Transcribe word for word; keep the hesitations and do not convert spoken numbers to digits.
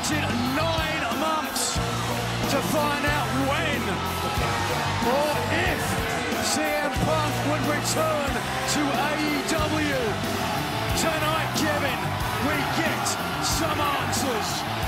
waited nine months to find out when or if C M Punk would return to A E W. Tonight, Kevin, we get some answers.